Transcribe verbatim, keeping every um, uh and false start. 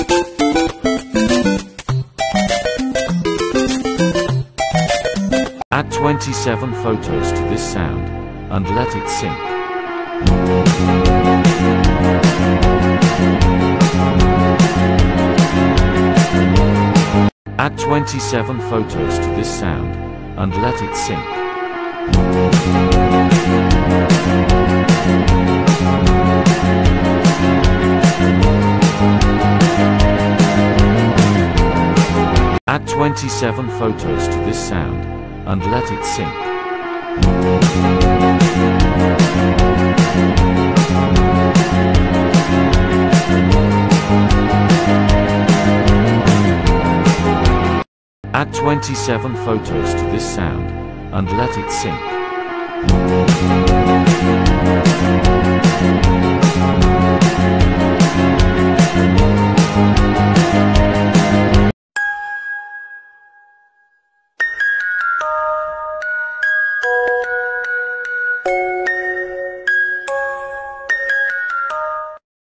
Add twenty-seven photos to this sound, and let it sync. Add twenty-seven photos to this sound, and let it sync. Add twenty-seven photos to this sound, and let it sync. Add twenty-seven photos to this sound, and let it sync.